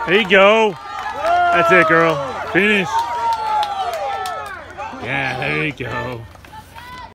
There you go. That's it, girl. Finish. Yeah, there you go.